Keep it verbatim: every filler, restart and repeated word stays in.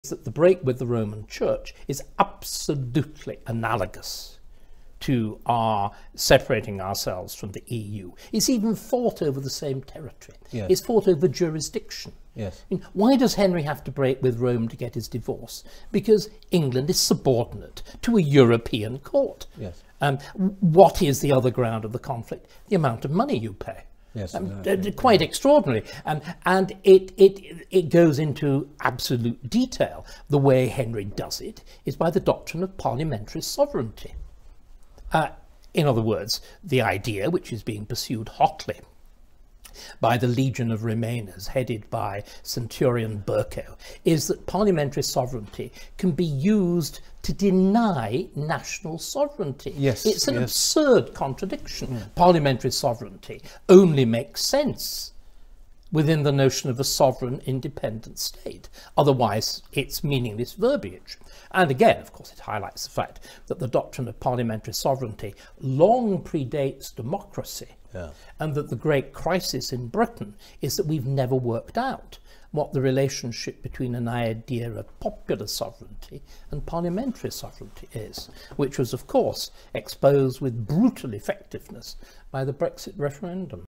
that the break with the Roman Church is absolutely analogous to our separating ourselves from the E U. It's even fought over the same territory. Yes. It's fought over jurisdiction. Yes. I mean, why does Henry have to break with Rome to get his divorce? Because England is subordinate to a European court. Yes. Um, what is the other ground of the conflict? The amount of money you pay. Yes, Um, exactly. d- quite extraordinary, um, and it, it it goes into absolute detail. The way Henry does it is by the doctrine of parliamentary sovereignty. Uh, in other words, the idea, which is being pursued hotly by the Legion of Remainers, headed by Centurion Bercow, is that parliamentary sovereignty can be used to deny national sovereignty. Yes, it's an yes. absurd contradiction. Mm. Parliamentary sovereignty only makes sense within the notion of a sovereign independent state. Otherwise, it's meaningless verbiage. And again, of course, it highlights the fact that the doctrine of parliamentary sovereignty long predates democracy. Yeah. And that the great crisis in Britain is that we've never worked out what the relationship between an idea of popular sovereignty and parliamentary sovereignty is, which was, of course, exposed with brutal effectiveness by the Brexit referendum.